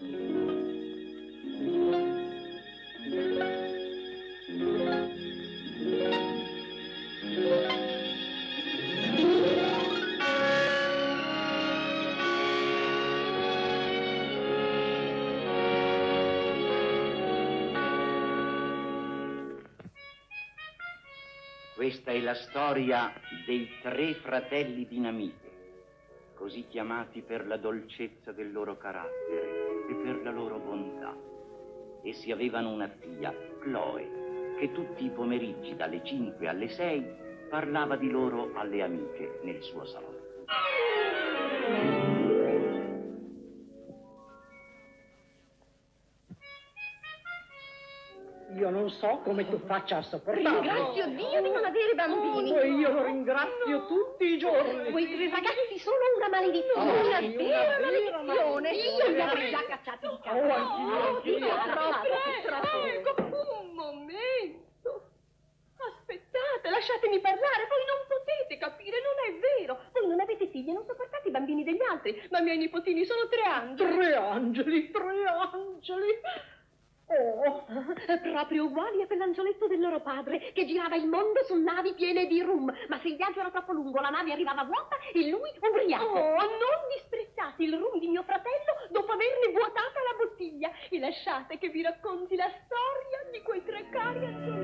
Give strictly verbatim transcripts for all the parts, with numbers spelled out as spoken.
Questa è la storia dei tre fratelli dinamite, così chiamati per la dolcezza del loro carattere e per la loro bontà. Essi avevano una figlia, Chloe, che tutti i pomeriggi dalle cinque alle sei parlava di loro alle amiche nel suo salotto. Io non so come tu faccia a sopportarlo. Ringrazio Dio di non avere bambini. Oh, io lo ringrazio no. tutti i giorni. Quei tre ragazzi sono una maledizione, No, una sì, vera una maledizione. Io li avrei già cacciati di casa. Oh, anch'io, anch'io. Ecco, un momento. Aspettate, lasciatemi parlare. Voi non potete capire, non è vero. Voi non avete figli e non sopportate i bambini degli altri. Ma i miei nipotini sono tre angeli. Tre angeli, tre angeli. Oh, proprio uguali a quell'angioletto del loro padre che girava il mondo su navi piene di rum, ma se il viaggio era troppo lungo la nave arrivava vuota e lui ubriaco. Oh, non disprezzate il rum di mio fratello dopo averne vuotata la bottiglia e lasciate che vi racconti la storia di quei tre cari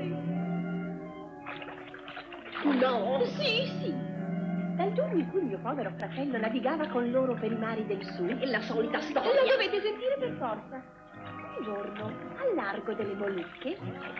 angioletti. no. Sì, sì. Dal giorno in cui mio povero fratello navigava con loro per i mari del sud, è la solita storia. La dovete sentire per forza. Un giorno, al largo delle Molucche,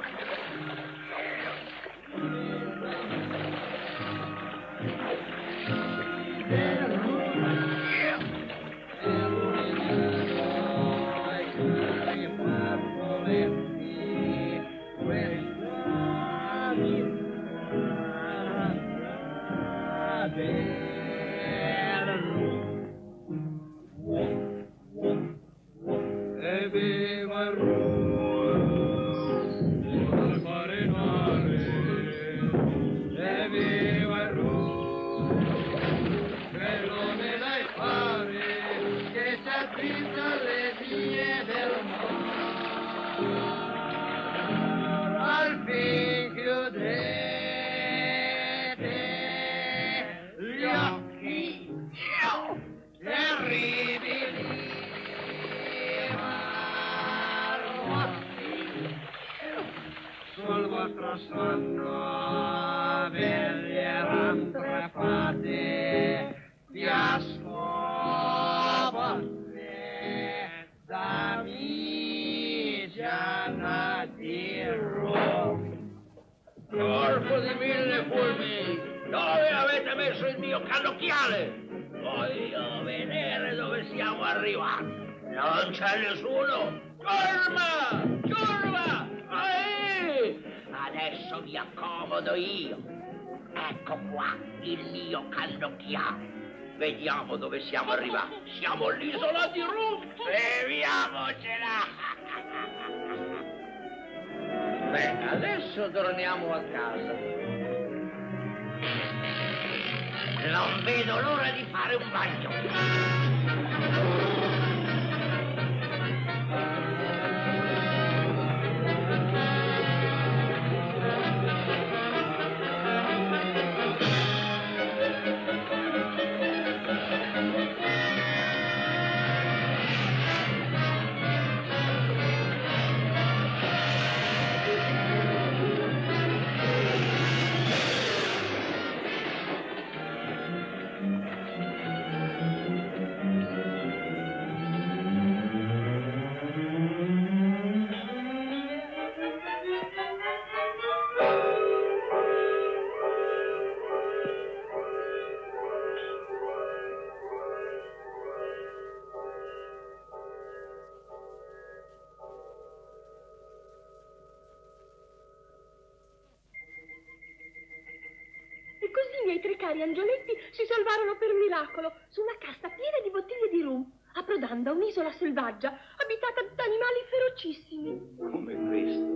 sonno veglieran tre fate vi ascoltate da Migiana di Roma. Corpo di mille fulmini, dove avete messo il mio cannocchiale? Voglio vedere dove siamo arrivati. Non c'è nessuno. Ciurma! Ciurma! Ehi! Adesso mi accomodo io. Ecco qua il mio cannocchiale. Vediamo dove siamo arrivati. Siamo all'isola di Rum. Beviamocela. Beh, adesso torniamo a casa. Non vedo l'ora di fare un bagno. Cari angioletti si salvarono per miracolo su una cassa piena di bottiglie di rum, approdando a un'isola selvaggia abitata da animali ferocissimi. Come questo?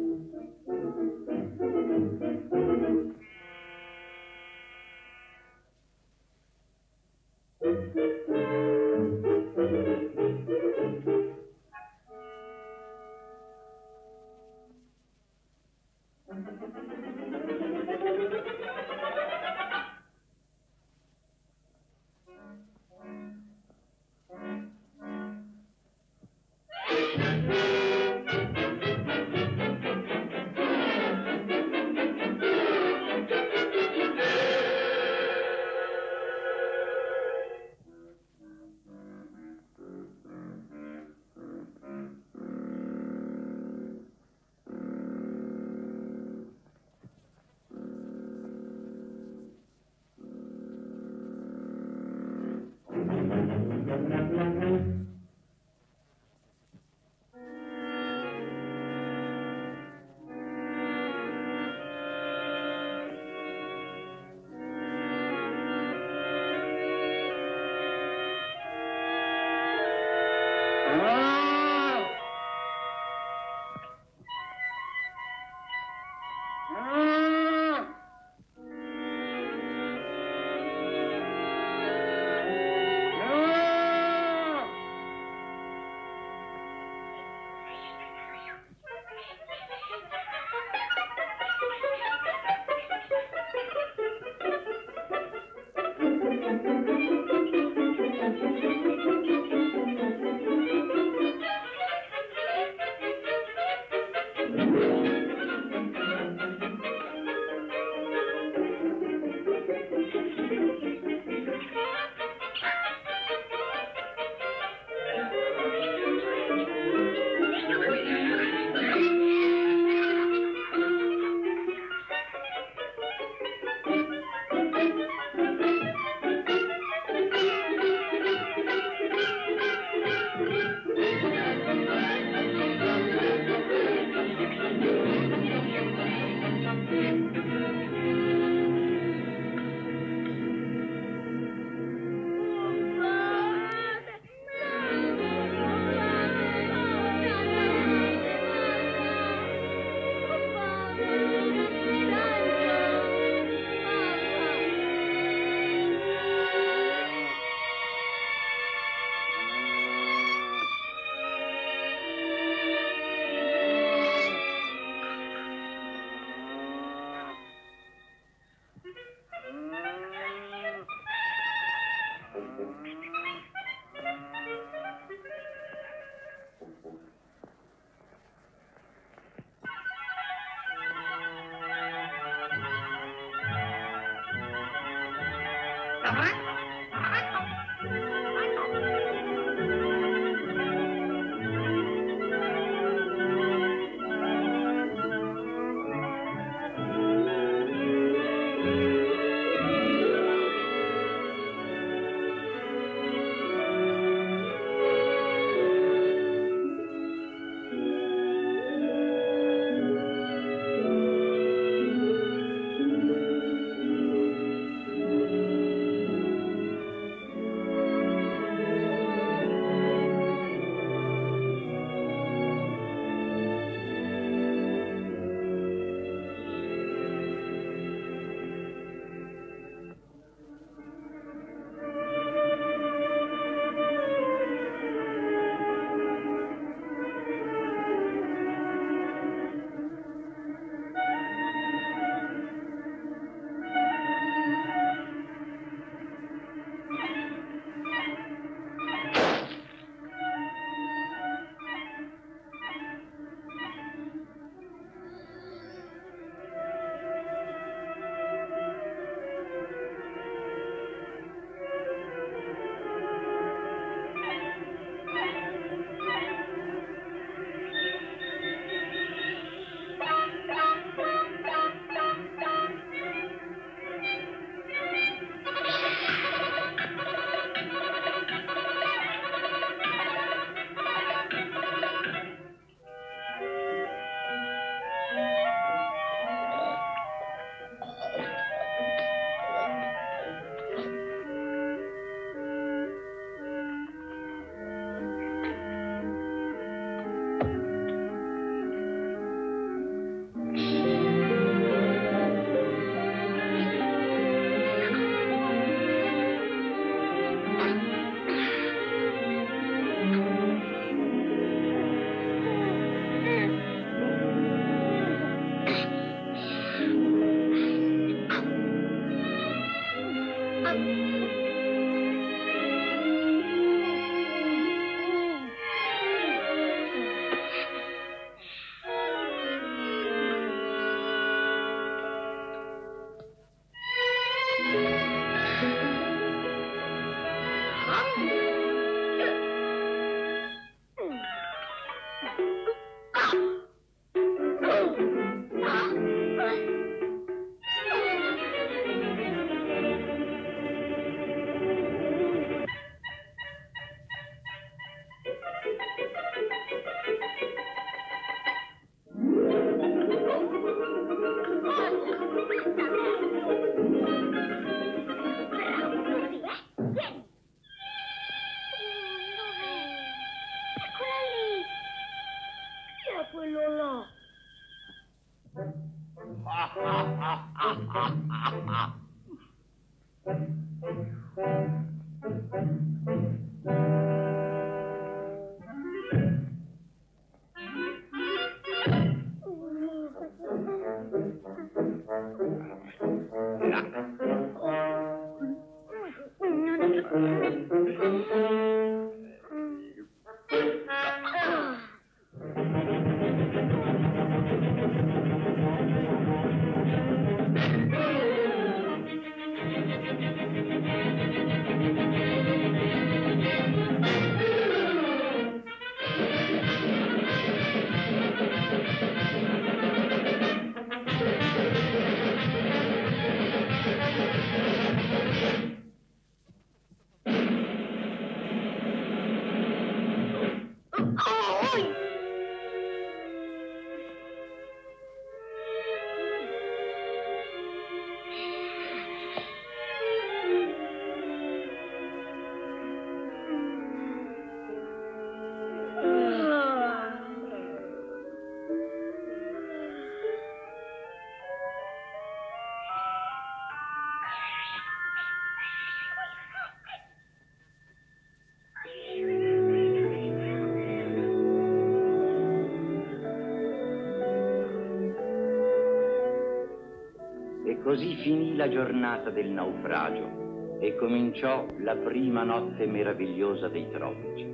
Così finì la giornata del naufragio e cominciò la prima notte meravigliosa dei tropici.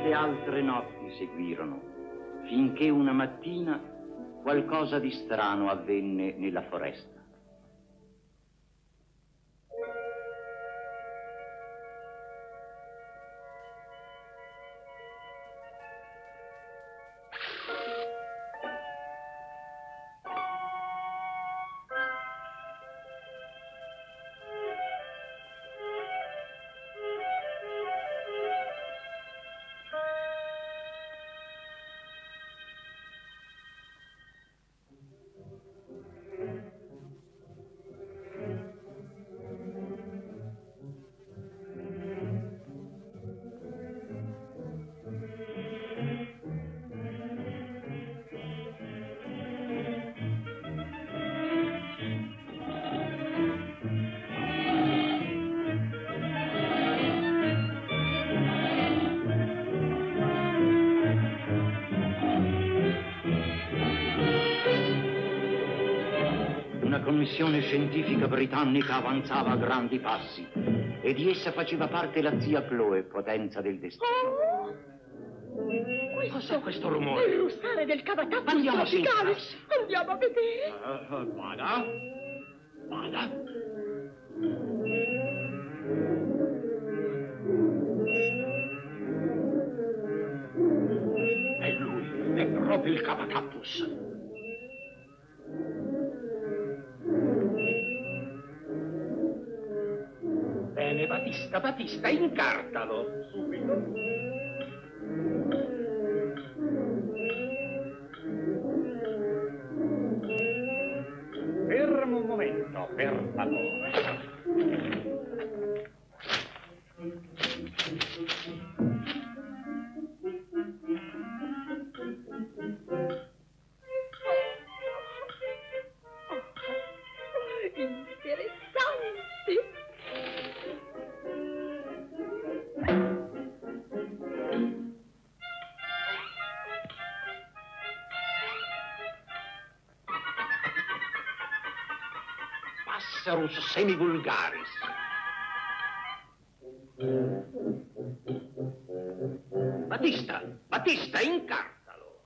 Molte altre notti seguirono, finché una mattina qualcosa di strano avvenne nella foresta. Una commissione scientifica britannica avanzava a grandi passi e di essa faceva parte la zia Chloe, potenza del destino. Oh! Cos'è questo rumore? Il russare del cavatappus Andiamo tropicale. senza. Andiamo a vedere. Uh, uh, vada. Vada. È lui, è proprio il cavatappus. Bene, Batista, Batista, incartalo. Subito. Fermo un momento, per favore. Interessante. Passerus semivulgaris. Batista, Batista, incartalo.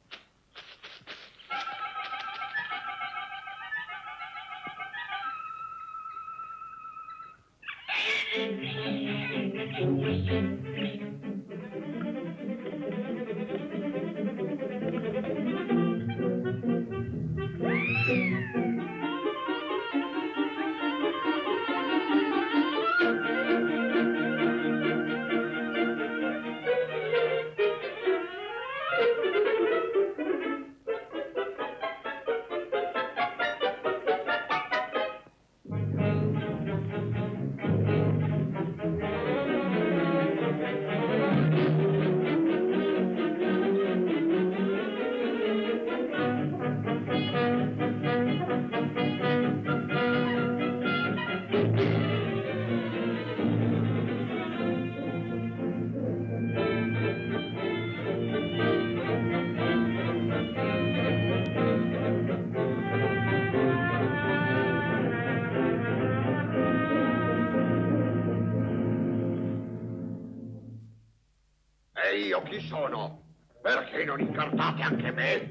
E io chi sono? Perché non incartate anche me?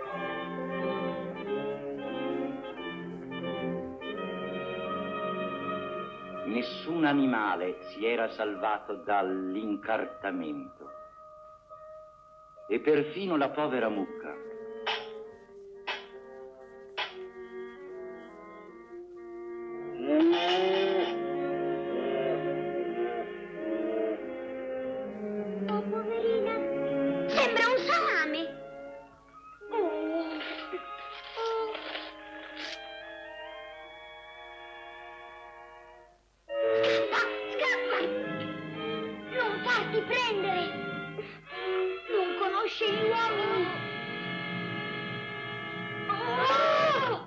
Nessun animale si era salvato dall'incartamento. E perfino la povera mucca. Oh, poverina, sembra un salame. Oh. Oh. Scappa, scappa! Non farti prendere! Non conosce gli uomini! Oh!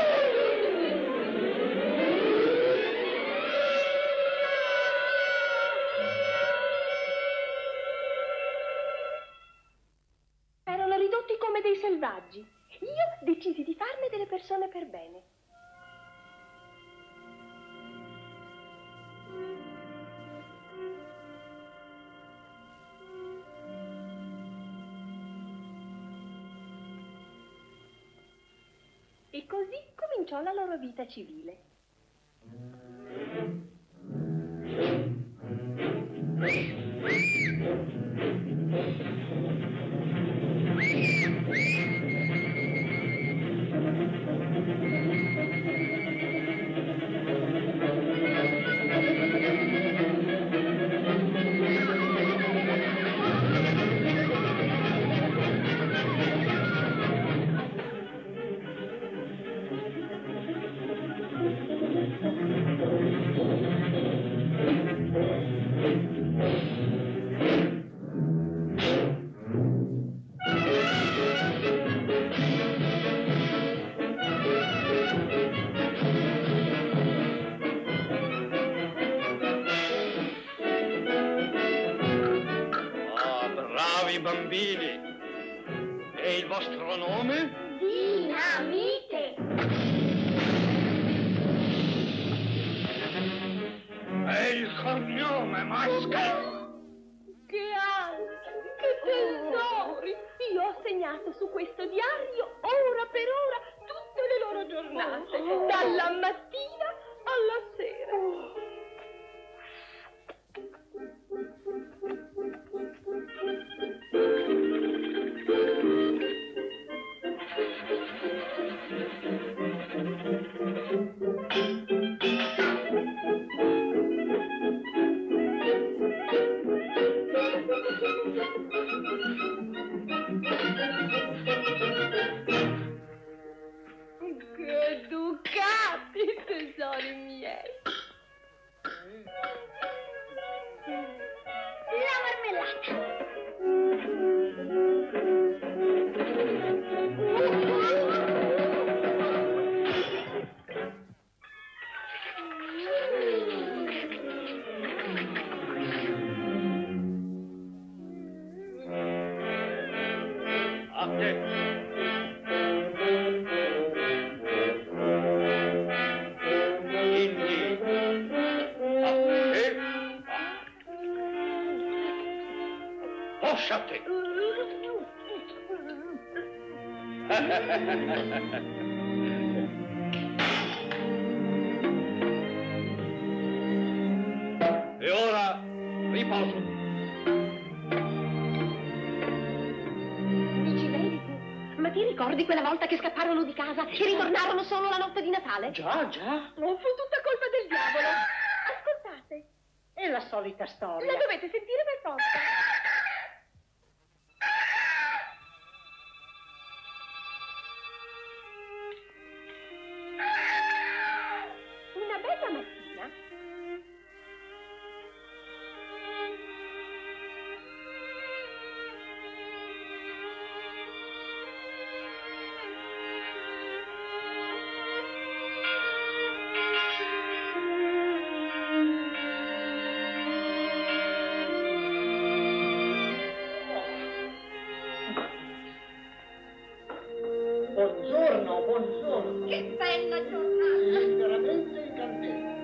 Erano ridotti come dei selvaggi. Io decisi di farne delle persone per bene. E così cominciò la loro vita civile. Bambini, e il vostro nome? Dinamite! E il cognome, Masca? Che angeli, che tesori! Io ho segnato su questo diario, ora per ora, tutte le loro giornate, dalla mattina alla sera. Che ducati, tesori miei! La marmellata! A te. Quindi, a te. Poscia a te. E ora riposo. Dici vedi tu? Ma ti ricordi quella volta che scapparono di casa e ritornarono solo la notte di Natale? Già, già. Oh, fu tutta colpa del diavolo. Ascoltate, È la solita storia. la dovete sentire per forza. Una bella mattina Buongiorno, buongiorno. che bella giornata! Veramente incantevole.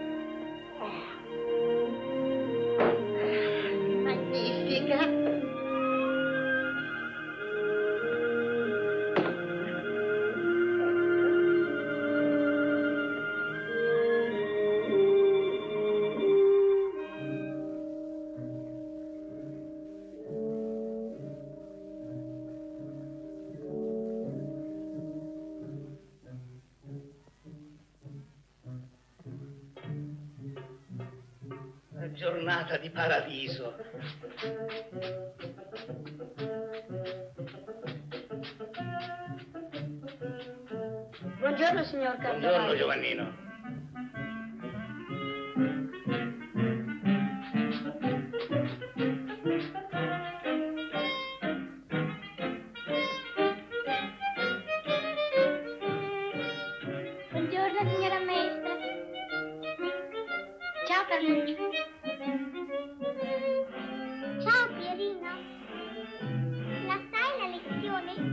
Magnifica! giornata di paradiso. Buongiorno, signor Carnevale. Buongiorno, Giovannino. Buongiorno, signora maestra. Ciao, Carluccio. Ciao, Pierino. La sai la lezione?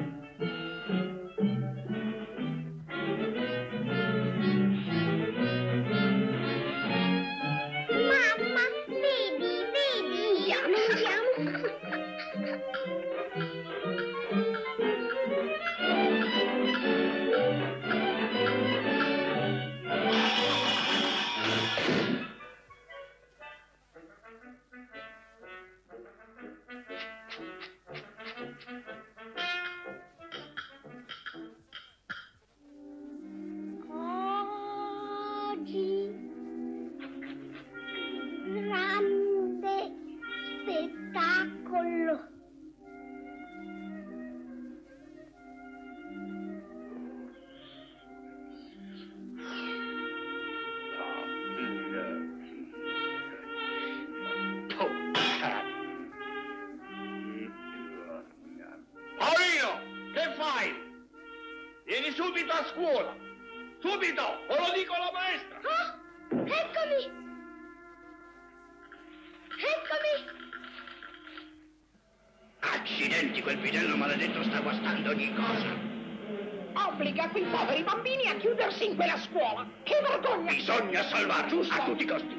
Mamma, vedi, vedi. Andiamo, andiamo. Oggi grande spettacolo. Paolino, che fai? Vieni subito a scuola! Subito! O lo dico alla maestra! Ah, eccomi! Eccomi! Accidenti, quel bidello maledetto sta guastando ogni cosa. Obbliga quei poveri bambini a chiudersi in quella scuola. Che vergogna! Bisogna salvarli Giusto. a tutti i costi.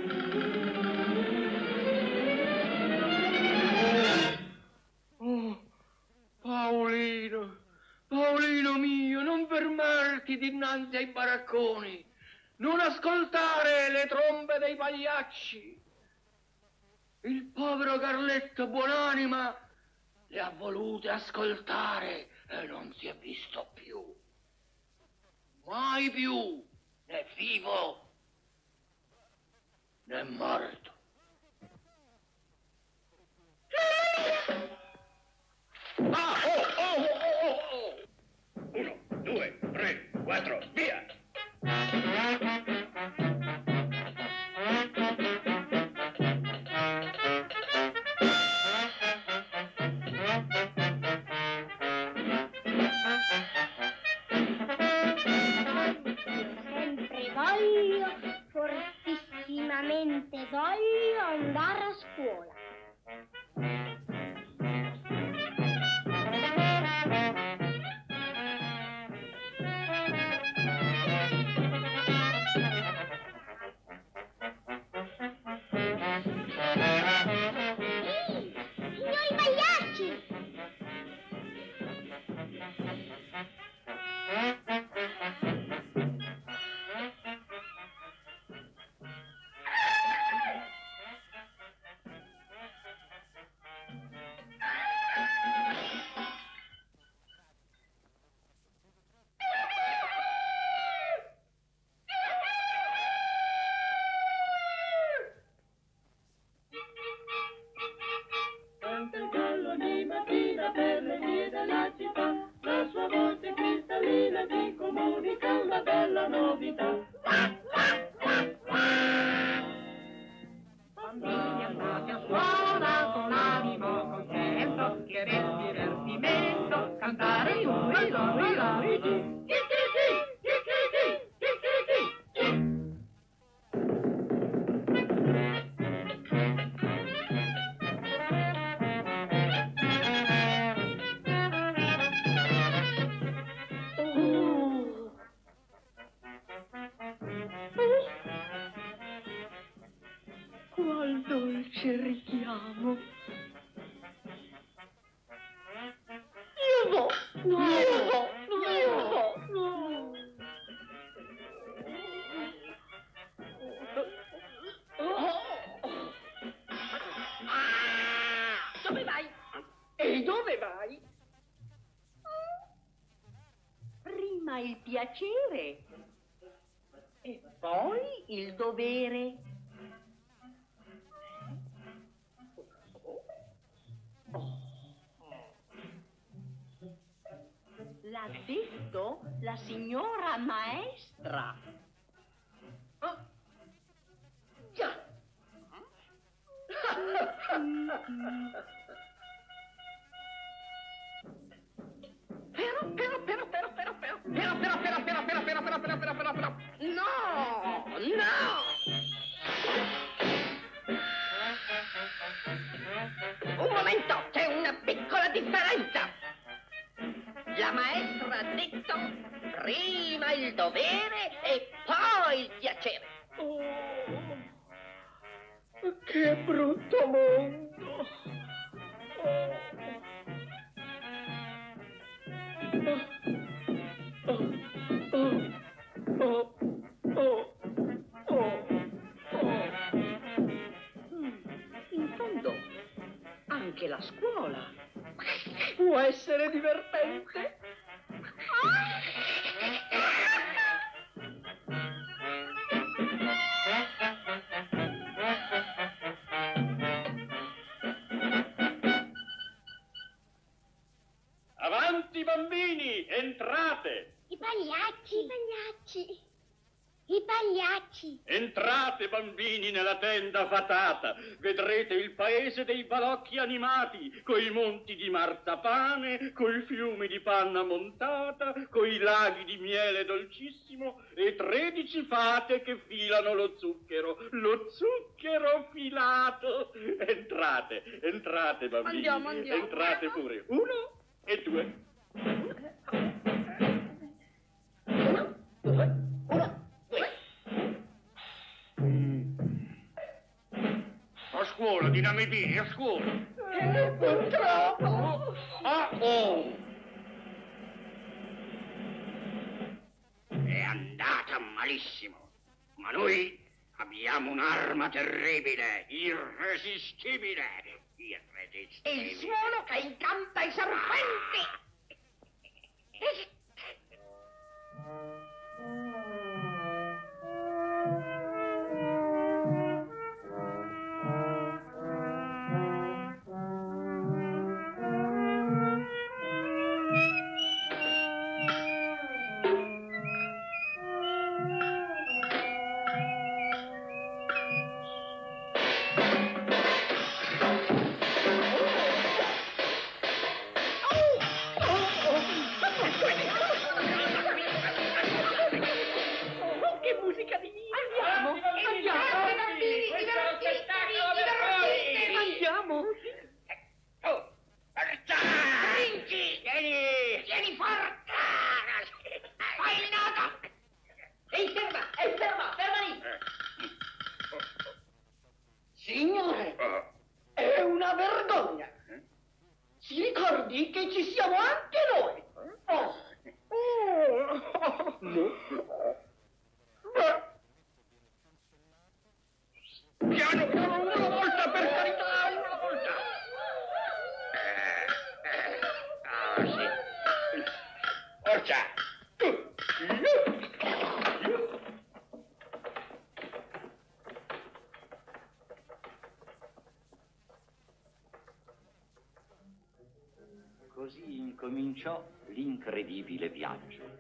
Oh, Paolino, Paolino mio, non fermarti dinanzi ai baracconi, non ascoltare le trombe dei pagliacci. Il povero Carletto buonanima le ha volute ascoltare e non si è visto più. Mai più, né vivo né morto. Ah, oh, oh, oh, oh, oh! Uno, due, tre, quattro, via! Sempre voglio, fortissimamente voglio andare a scuola. Ehi, signori pagliacci! Canta il gallo ogni mattina per le vie della città, la sua voce cristallina ti comunica una bella novità. Bambini andate a scuola con l'animo contento, che resti divertimento, cantare un e due, la e chi. Qual dolce richiamo. Io vo, no, io vo, io vo, no. Dove vai? E dove vai? Prima il piacere e poi il dovere. L'ha detto la signora maestra. Ah. Già. Però, però, però, però, però, però, però, però, però, però, però, però, però, però, però, però, però, no, no! Un momento, c'è una piccola differenza. La maestra ha detto prima il dovere e poi il piacere. Oh, che brutto mondo! Oh, oh, oh, oh, oh. In fondo, anche la scuola può essere divertente. Avanti bambini, entrate! I pagliacci, i pagliacci, i pagliacci. Entrate bambini nella tenda fatata, vedrete il paese dei balocchi animati, coi monti di marzapane, coi fiumi di panna montata, coi laghi di miele dolcissimo e tredici fate che filano lo zucchero, lo zucchero filato. Entrate, entrate bambini, Andiamo, andiamo. entrate pure, uno e due. Uno, due, uno, due. A scuola, dinamitini, a scuola. Eh, purtroppo. Ah, oh! È andata malissimo, ma noi abbiamo un'arma terribile, irresistibile, irresistibile. Il suono che incanta i serpenti. Così incominciò l'incredibile viaggio.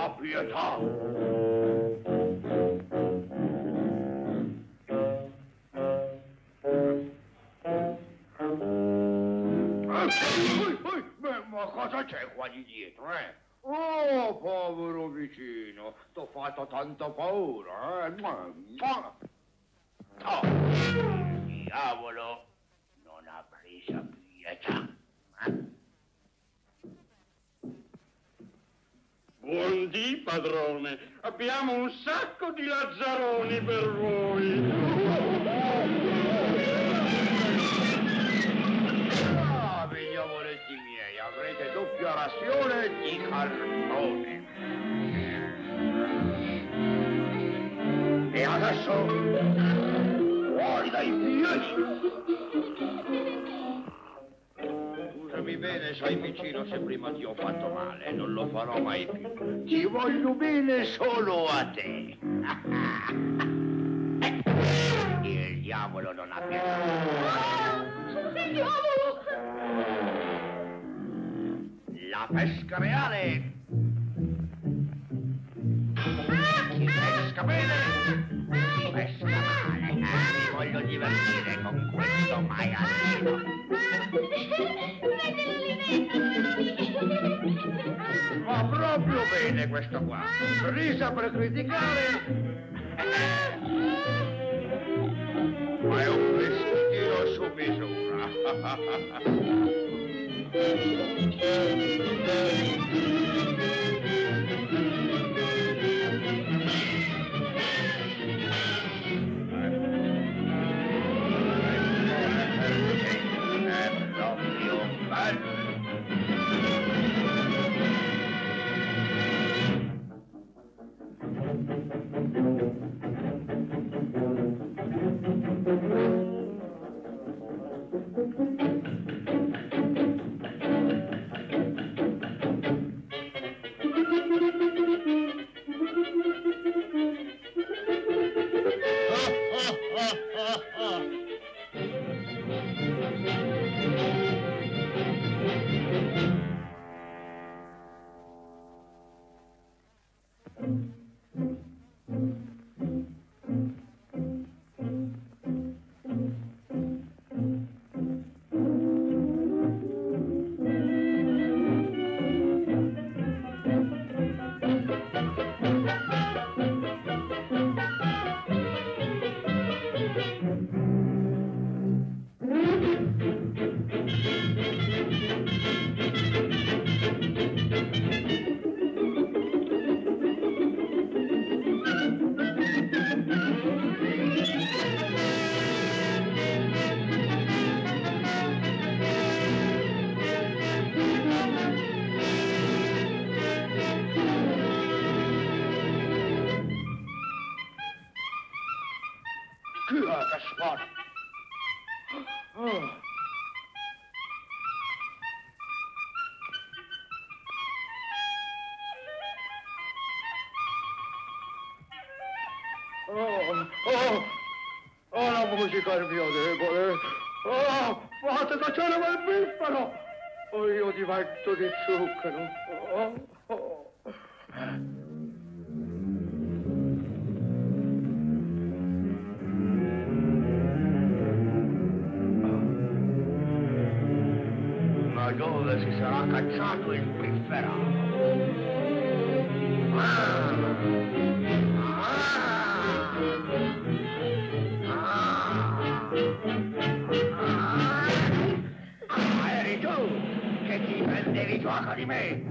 fa pietà. Ma cosa c'è qua di dietro, eh? Oh, povero vicino, t'ho fatto tanta paura, eh? Oh, il diavolo non ha preso pietà. Eh? Buondì, padrone, abbiamo un sacco di lazzaroni per voi. Ah, figlioletti miei, avrete doppia razione di carbone. E adesso, fuori dai piedi. Scusami bene, sai vicino, se prima ti ho fatto male, non lo farò mai più. Ti voglio bene solo a te. Il diavolo non ha pietà. Ah, il diavolo! La pesca reale. Chi pesca bene, pesca male. Ah, mi voglio divertire con questo maialino. Va proprio bene questo qua. Risa per criticare. Ma è un vestitino su misura. Il mio debole. Oh, fate cacciare quel piffero! O io divento di zucchero. Oh, oh. Ma dove si sarà cacciato il pifferato? Ah! Ah, eri tu che ti prendevi gioco di me!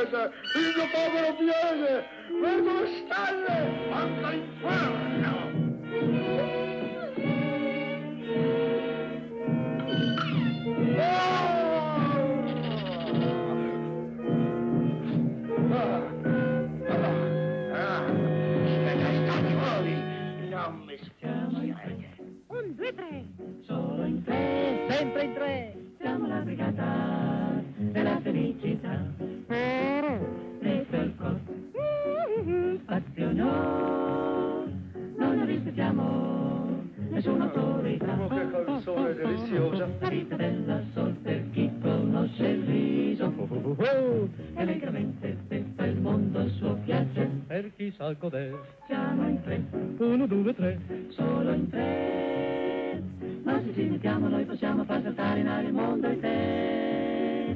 piede, il mio povero piede, vedo le stelle, quanto inferno! Non mi schiamo neanche. Un, due, tre. Solo in tre, sempre in tre. Siamo la brigata della felicità. Nei percorsi, spazio no. Noi non rispettiamo nessuna autorità. Oh, che canzone deliziosa. La vita della sol per chi conosce il riso. E allegramente festa il mondo a suo piace. Per chi sa godere, Siamo in tre, uno, due, tre. solo in tre. Ma se ci mettiamo noi possiamo far saltare in aria il mondo e te.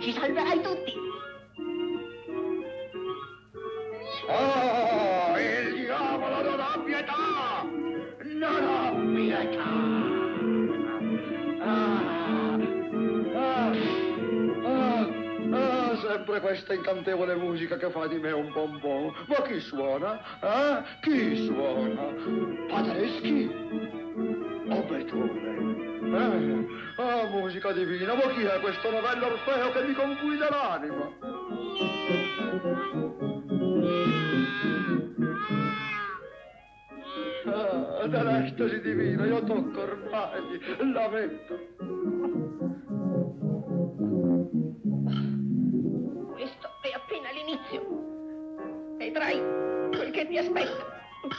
ci salverai tutti. Oh, il diavolo non ha pietà! Non ha pietà! Ah, ah, ah, ah, sempre questa incantevole musica che fa di me un bonbon. Ma chi suona? Eh? Chi suona? Paderewski? O Beethoven? Eh? Ah, musica divina, ma chi è questo novello Orfeo che mi confude l'anima? Ah, dall'estasi divina, io tocco ormai, la metto. Questo è appena l'inizio. Vedrai quel che ti aspetta.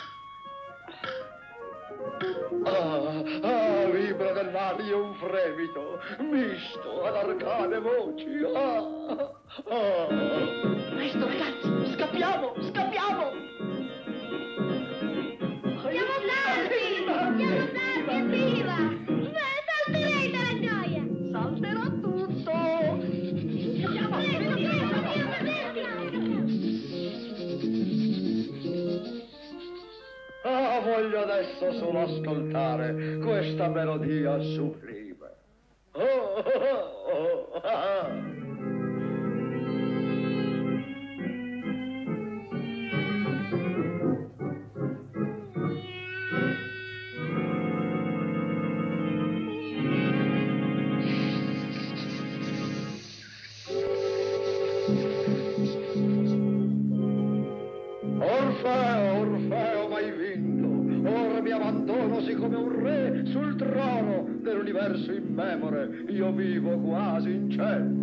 Ah, ah, vibra nell'aria un fremito, misto ad arcane voci. Ah, ah. Presto, ragazzi, scappiamo, scappiamo! Siamo salvi! Siamo salvi, evviva! Beh, salterei dalla gioia! Salterò tutto! Scappiamo! Ah, voglio adesso solo ascoltare questa melodia sublime. Oh, oh, oh, oh, ah. Orfeo, Orfeo, m'hai vinto. Ora mi abbandono siccome un re sul trono dell'universo immemore. Io vivo quasi in cielo.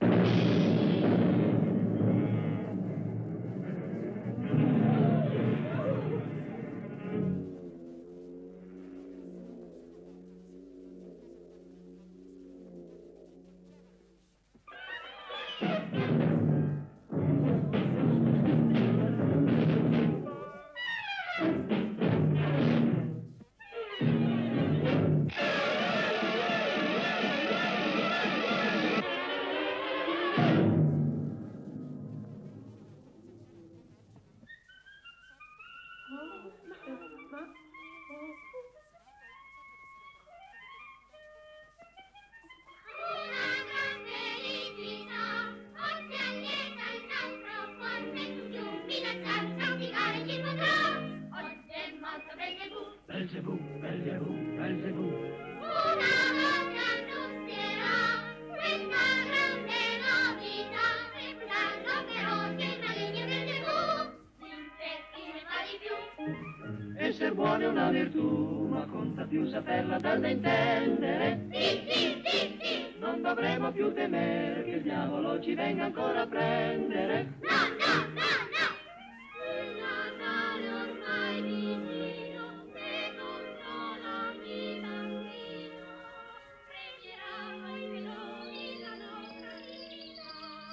Belzebù, Belzebù, Belzebù. Una volta annunzierò questa grande novità, reputando feroce il maligno Belzebù, vince chi ne fa di più. Esser buono è una virtù, ma conta più saperla dar da intendere. Sì, sì, sì, sì. Non dovremo più temere che il diavolo ci venga ancora a prendere. No, no, no, no. Il Natale ormai vicino, se non sono di bambino, pregherà ai meloni la nostra vita.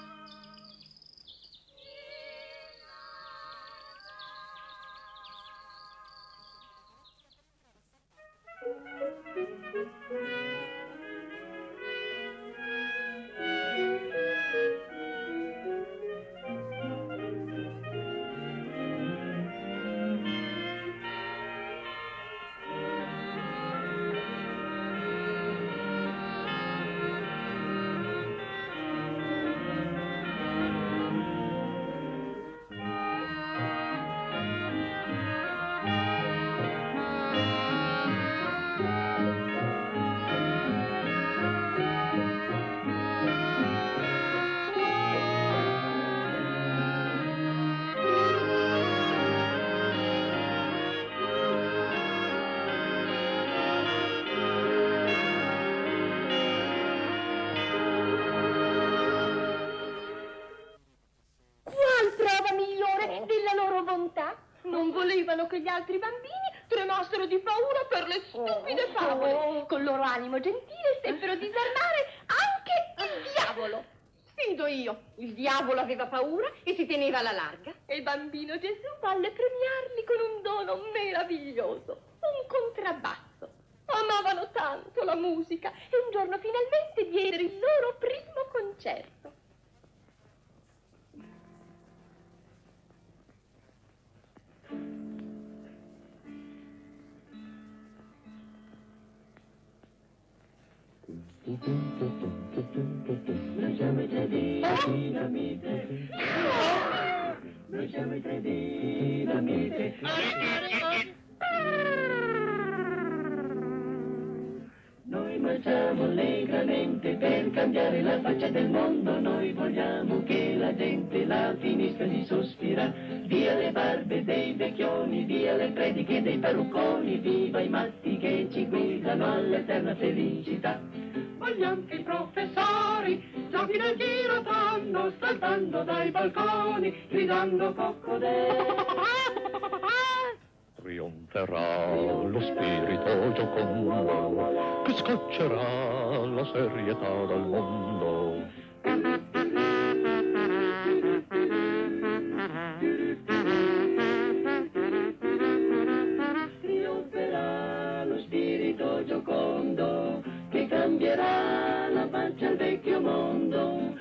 Non volevano che gli altri bambini tremassero di paura per le stupide favole. Con loro animo gentile seppero disarmare anche il diavolo. Sfido io. Il diavolo aveva paura e si teneva alla larga. E il bambino Gesù volle premiarli con un dono meraviglioso, un contrabbasso. Amavano tanto la musica e un giorno finalmente diedero il loro primo concerto. dinamite. Noi siamo i tre dinamite. Noi marciamo allegramente per cambiare la faccia del mondo. Noi vogliamo che la gente la finisca di sospirare. Via le barbe dei vecchioni, via le prediche dei parrucconi, viva i matti che ci guidano all'eterna felicità. Vogliamo che i professori giochino al giro fanno, saltando dai balconi, gridando coccodè. Trionferà lo spirito giocondo che scaccerà la serietà dal mondo. Trionferà lo spirito giocondo che cambierà la faccia al vecchio mondo.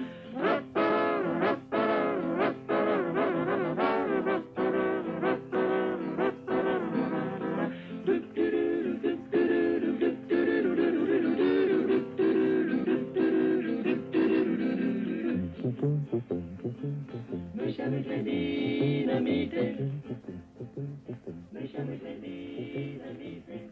Noi siamo i tre dinamite. Noi siamo i tre dinamite.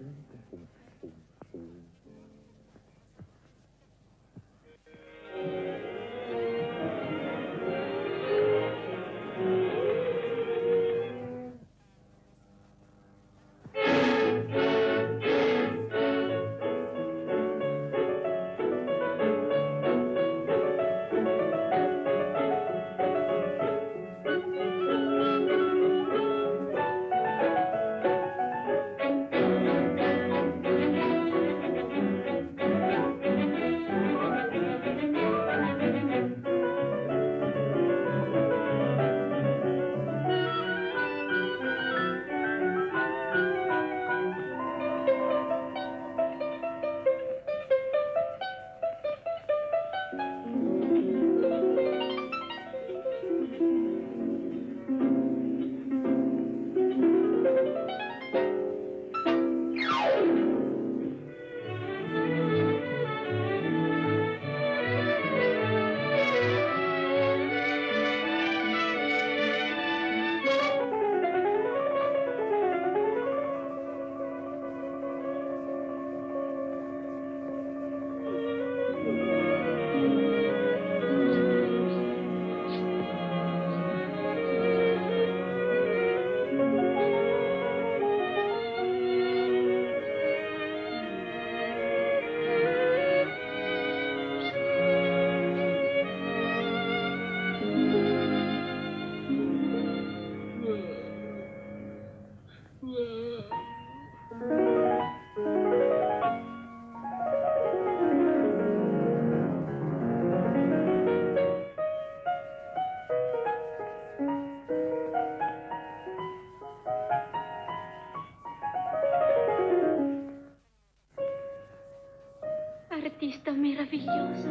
Artista meraviglioso.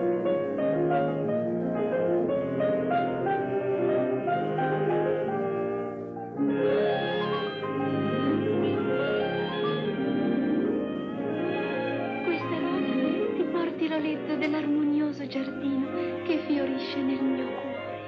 Queste rose ti porti l'olezzo dell'armonioso giardino che fiorisce nel mio cuore.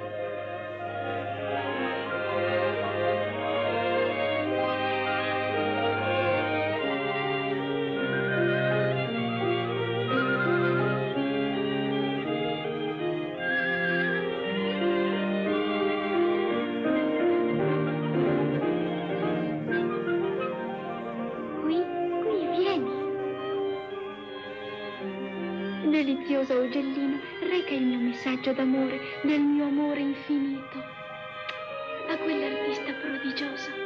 Delizioso ugellino, reca il mio messaggio d'amore, del mio amore infinito a quell'artista prodigioso.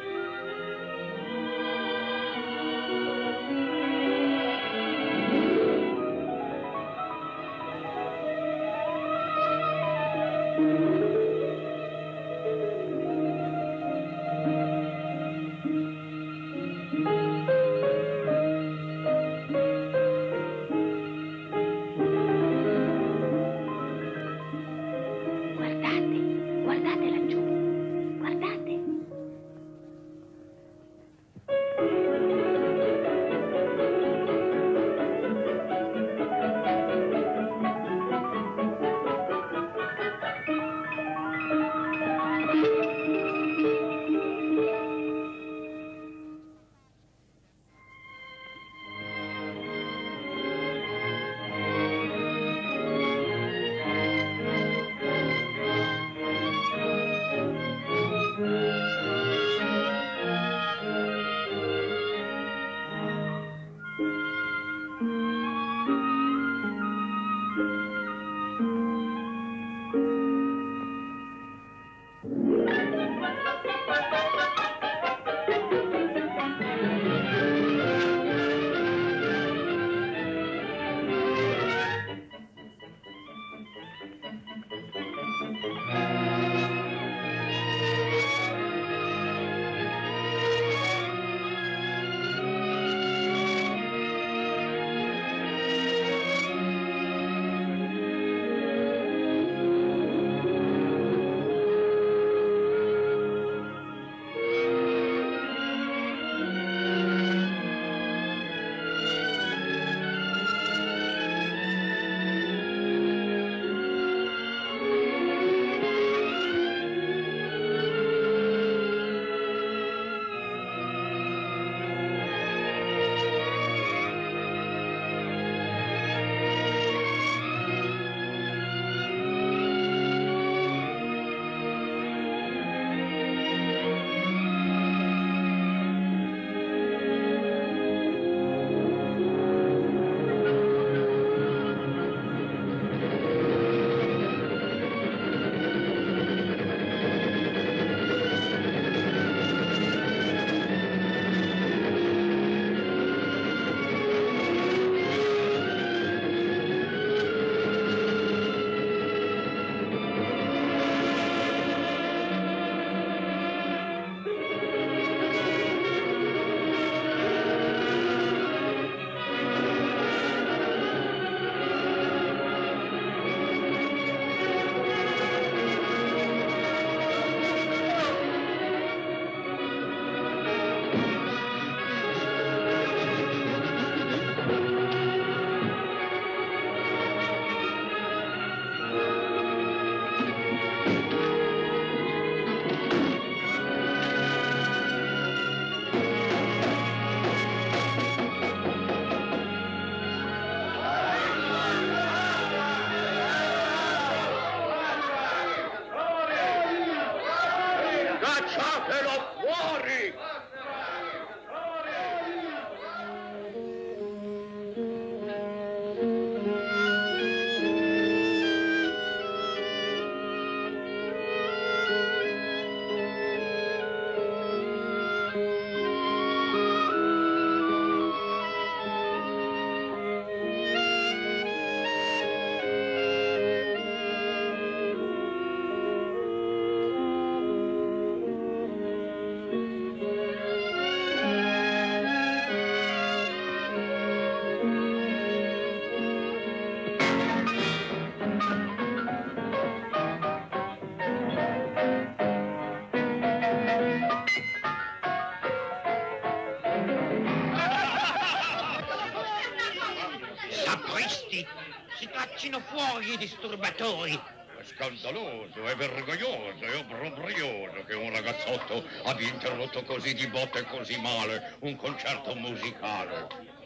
Mettendo fuori i disturbatori. È scandaloso, è vergognoso, è obbrobrioso che un ragazzotto abbia interrotto così di botte e così male un concerto musicale.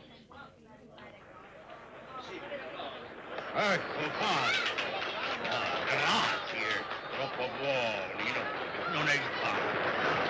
Ecco qua. Ah, grazie, troppo buoni, no, non è il caso.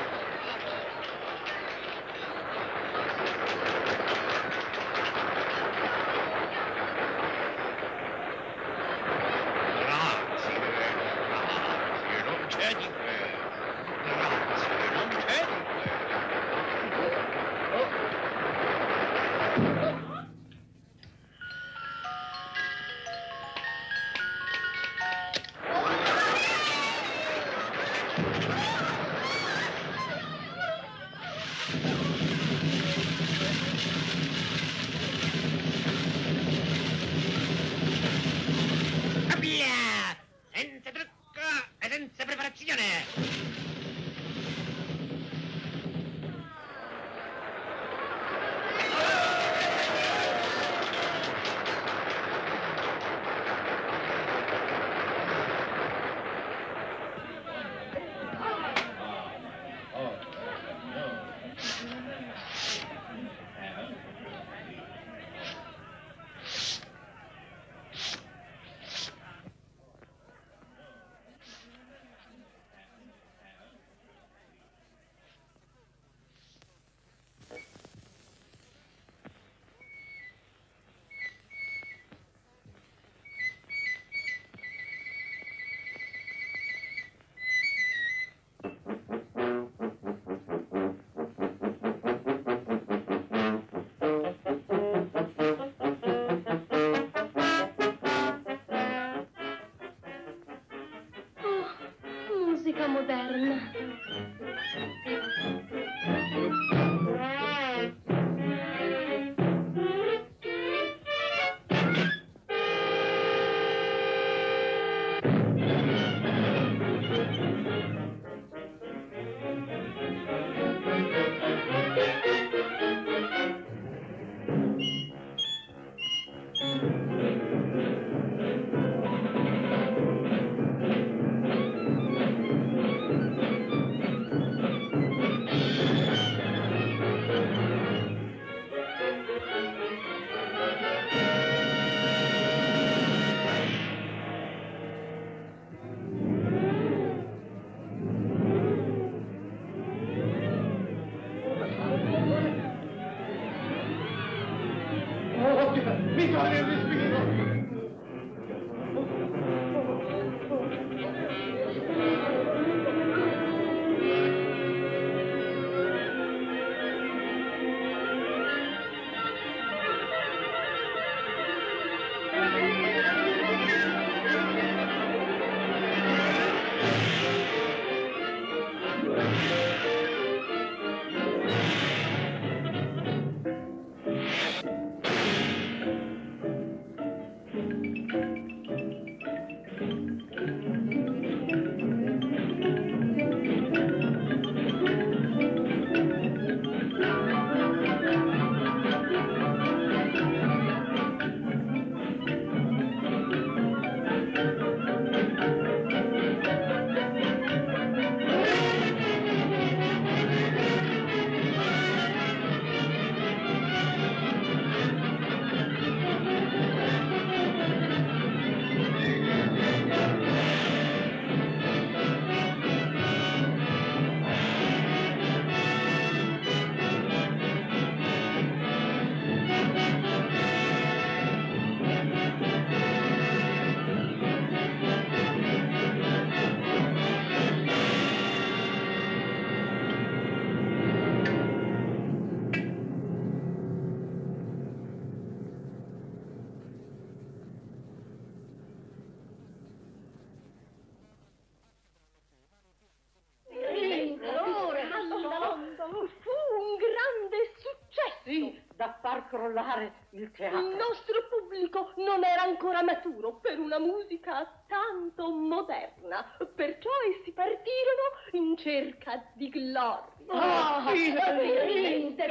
crollare il teatro. Il nostro pubblico non era ancora maturo per una musica tanto moderna, perciò essi partirono in cerca di gloria. Oh, finalmente,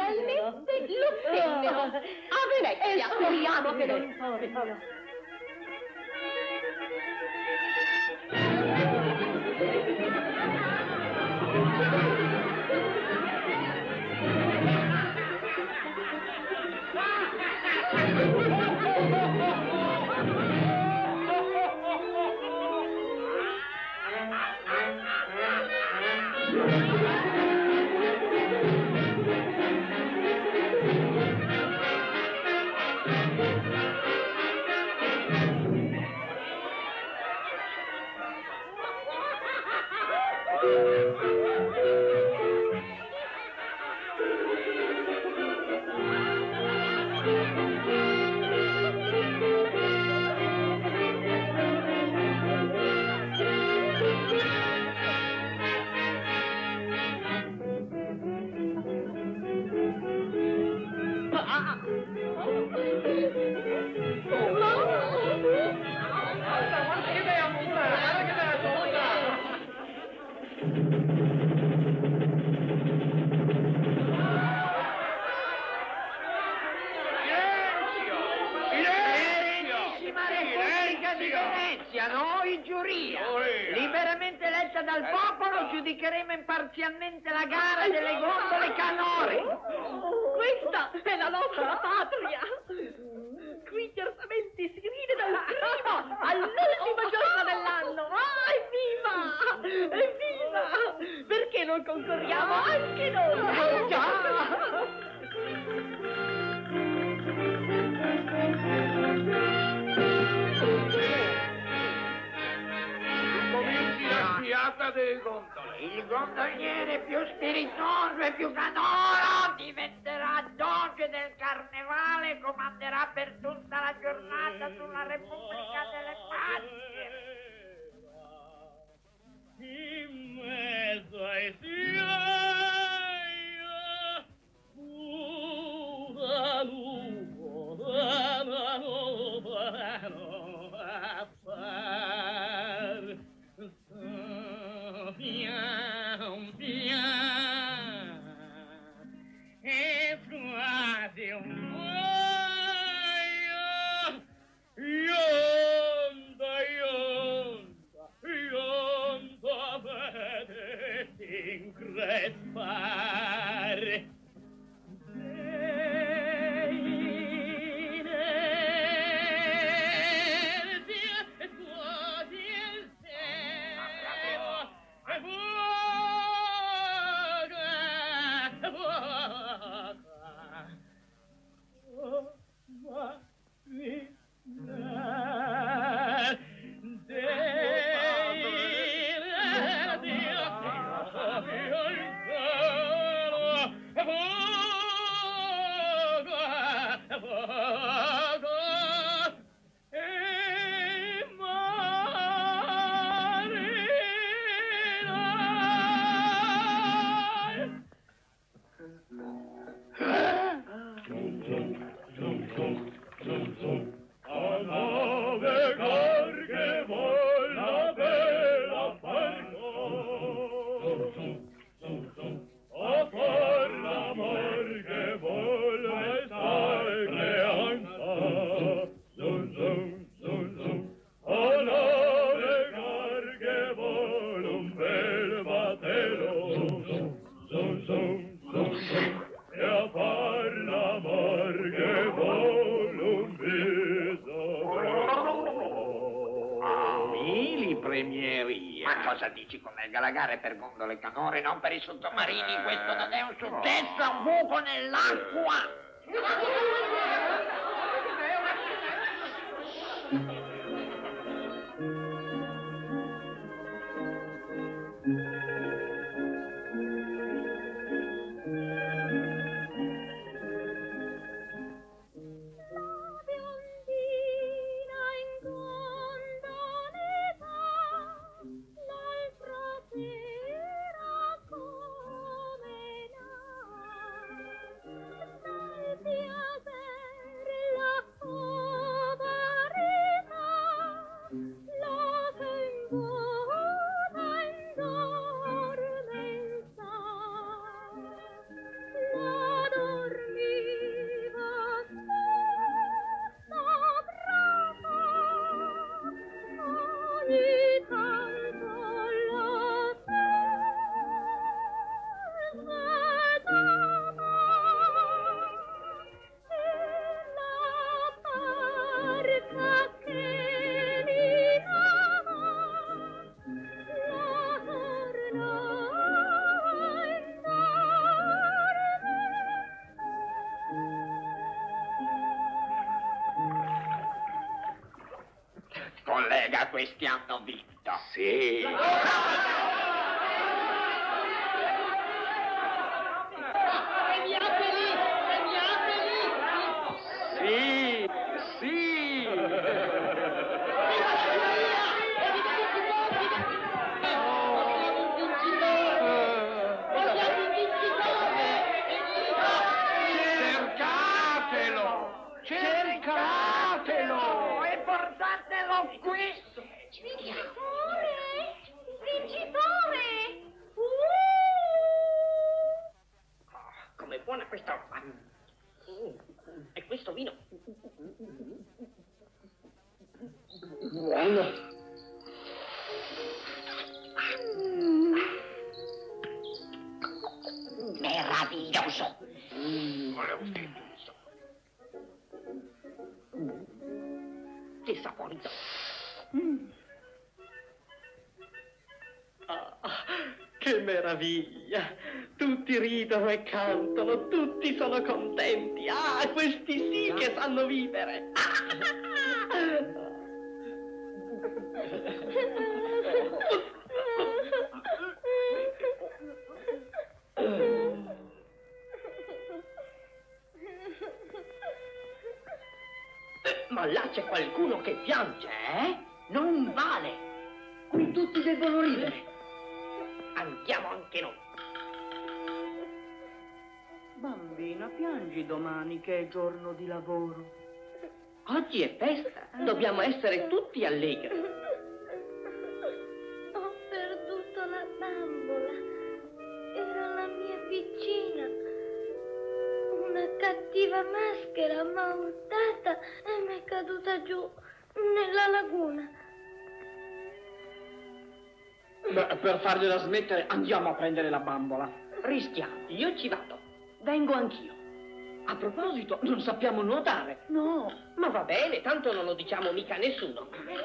finalmente lo ottennero a Venezia. E speriamo che non tornino. Venezia, noi giuria. Giuria. Liberamente eletta dal popolo, giudicheremo imparzialmente la gara delle gondole canore. Questa è la nostra patria. Qui certamente si ride dal primo all'ultimo giorno dell'anno. Ah, evviva! Evviva! Perché non concorriamo anche noi? Già! Cominci la sciata dei gondole. Il gondoliere più spiritoso e più canoro diventerà doge del carnevale e comanderà per tutta la giornata sulla Repubblica delle Pasche. In mezzo ai fiori una nuvola, una nuvola, a far pian pian e quasi un muoio ionda ionda ionda vede increspare La gara è per gondole canore, non per i sottomarini. Questo non è un successo, è un buco nell'acqua. Collega, questi hanno vinto. Sì. Premiateli! Premiateli! Sì, sì. Cercatelo! Cercatelo! E portatelo qui! Vincitore! Vincitore! uno. Meraviglioso. Mm. Che saporito. Mm. Ah, che meraviglia! Tutti ridono e cantano, tutti sono contenti. Ah, questi sì che sanno vivere. Ma là c'è qualcuno che piange, eh? Non vale. Qui tutti devono ridere. Andiamo anche noi. Bambina, piangi domani che è giorno di lavoro. Oggi è festa, dobbiamo essere tutti allegri. Ho perduto la bambola. Era la mia piccina. Una cattiva maschera m'ha urtata e mi è caduta giù nella laguna. Beh, per fargliela smettere andiamo a prendere la bambola. Rischiamo, io ci vado. Vengo anch'io. A proposito, non sappiamo nuotare. No, ma va bene, tanto non lo diciamo mica a nessuno.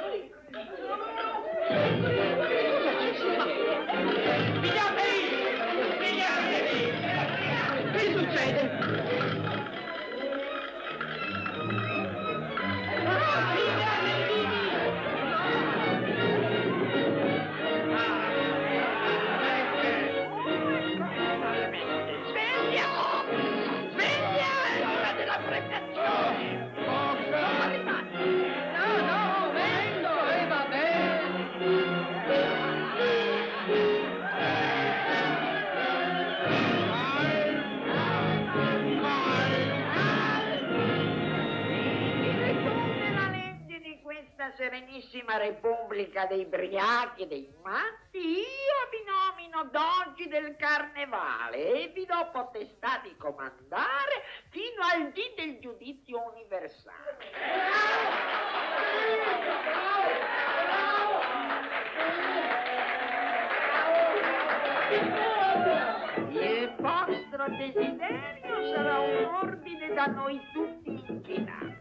Pigliatevi! Pigliatevi! Che succede? Serenissima Repubblica dei briachi e dei matti, io vi nomino dogi del carnevale e vi do potestà di comandare fino al dì del giudizio universale. Il vostro desiderio sarà un ordine da noi tutti inchinato.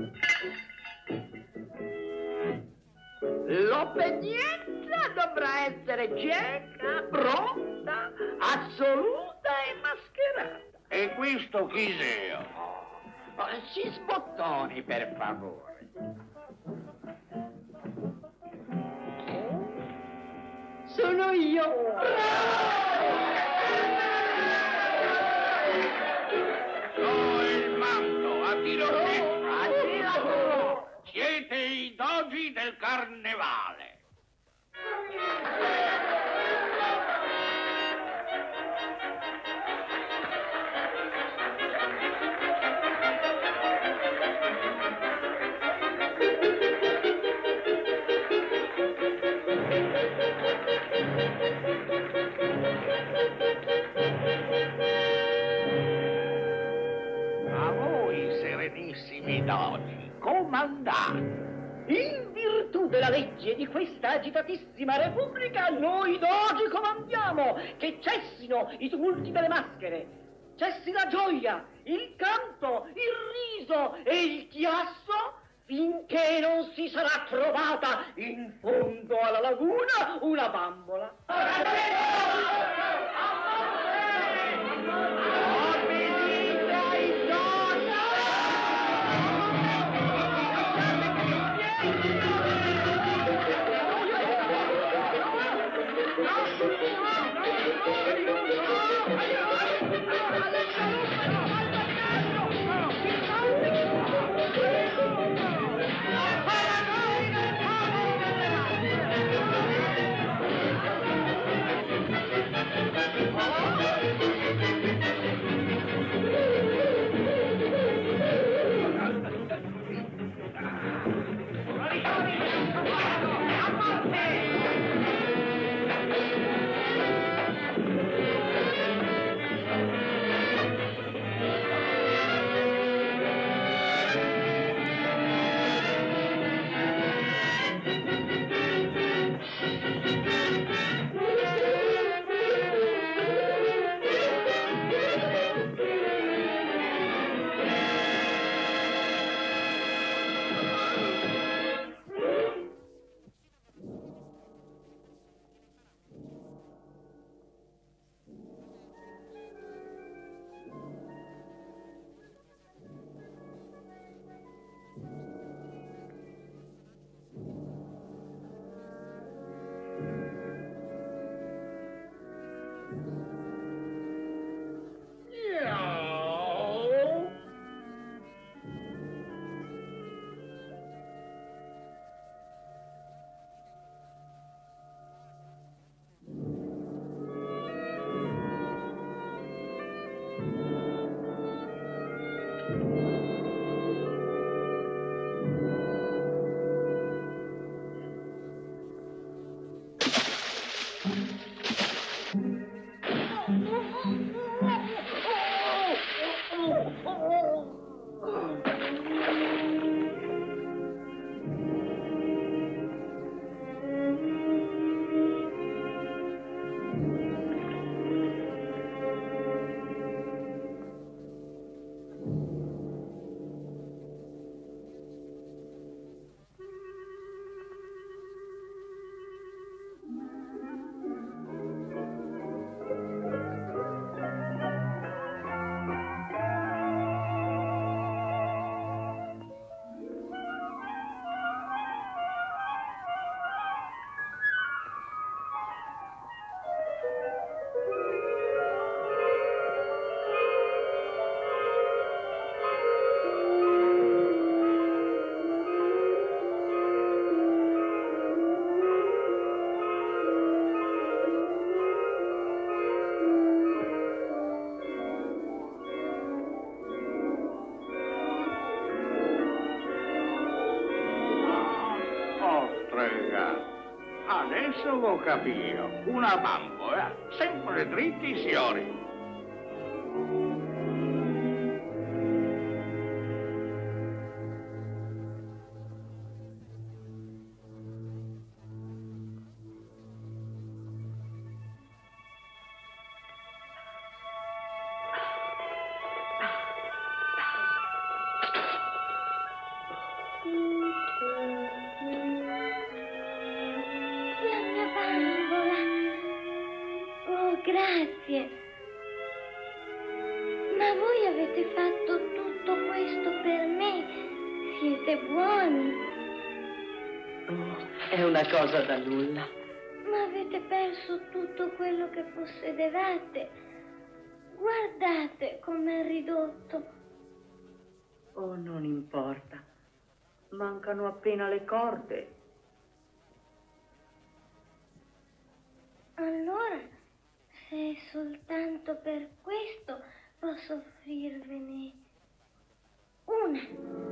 L'obbedienza dovrà essere cieca, pronta, assoluta e mascherata. E questo chi sia? Oh, si sbottoni, per favore. Sono io. Oh, il manto, a tiro secco. A tiro. Siete i dogi del carnevale. A voi, serenissimi dogi, comandate. In virtù della legge di questa agitatissima Repubblica, noi dogi comandiamo che cessino i tumulti delle maschere, cessi la gioia, il canto, il riso e il chiasso, finché non si sarà trovata in fondo alla laguna una bambola. Adesso lo capio. Una bambola, sempre dritti, signori. Grazie. Ma voi avete fatto tutto questo per me? Siete buoni. Oh, è una cosa da nulla. Ma avete perso tutto quello che possedevate. Guardate com'è ridotto. Oh, non importa. Mancano appena le corde. Allora... se è soltanto per questo, posso offrirvene una.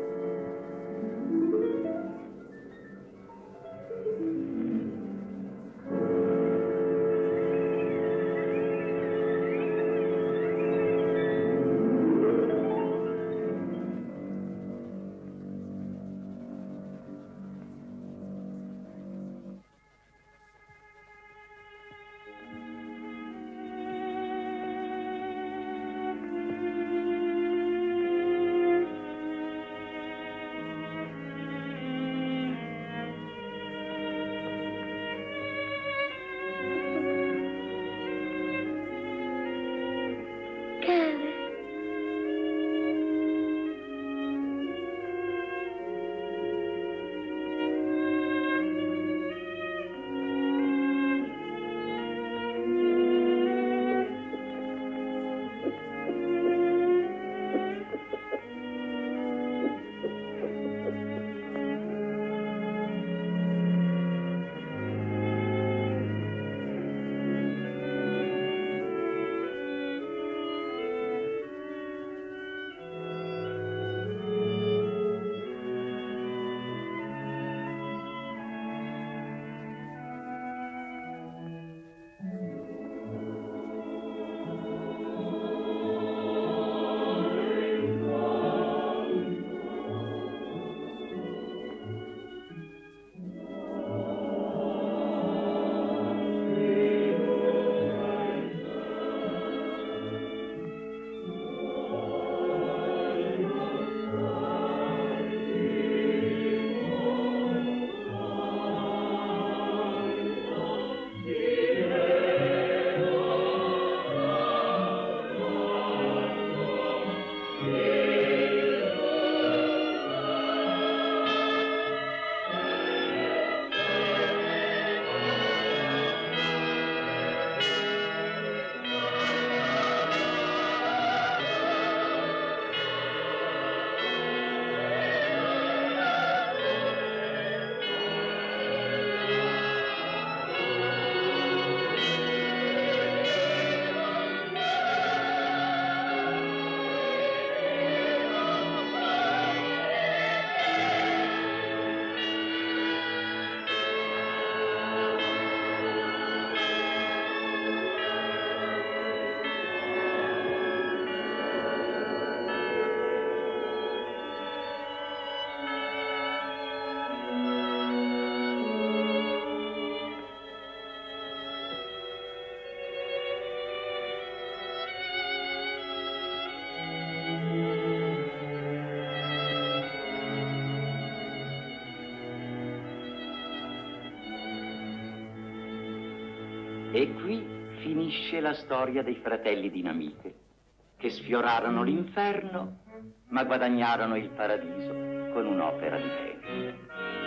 E qui finisce la storia dei fratelli Dinamite, che sfiorarono l'inferno, ma guadagnarono il paradiso con un'opera di bene.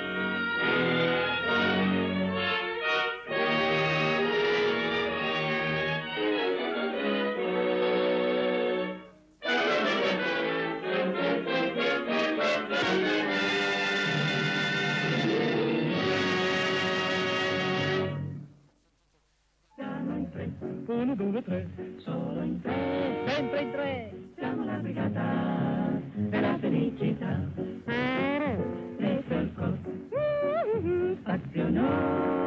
Uno, due, tre, solo in tre, sempre in tre, siamo la brigata della felicità. E per forza, spazio noi.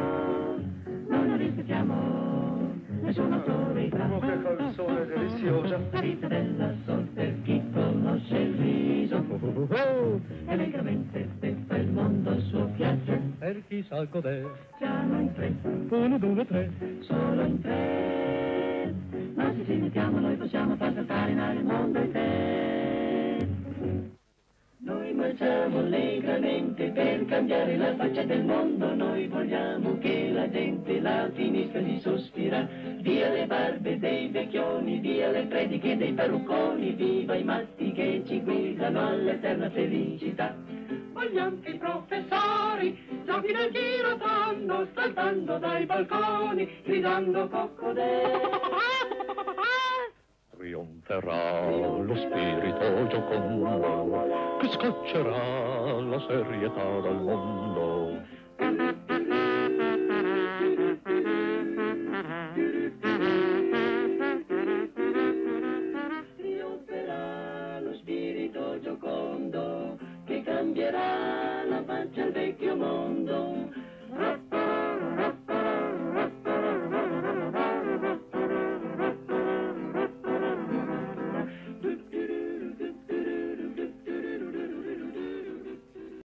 nessun autore fa. Oh, che canzone deliziosa. La vita della sorte per chi conosce il riso. Oh, oh, oh. E allegramente fa il mondo a suo piacere. Per chi sa godere. Siamo in tre. Uno, due, tre. Solo in tre. Ma se ci mettiamo noi possiamo far saltare in aria il mondo e te. Noi marciamo allegramente per cambiare la faccia del mondo. Noi vogliamo che la gente la finisca di sospirare. Via le barbe dei vecchioni, via le prediche dei parrucconi. Viva i matti che ci guidano all'eterna felicità. Vogliamo che i professori giochi nel giro fanno, saltando dai balconi, gridando coccodè. Trionferà lo spirito giocondo che scaccerà la serietà dal mondo. Trionferà lo spirito giocondo che cambierà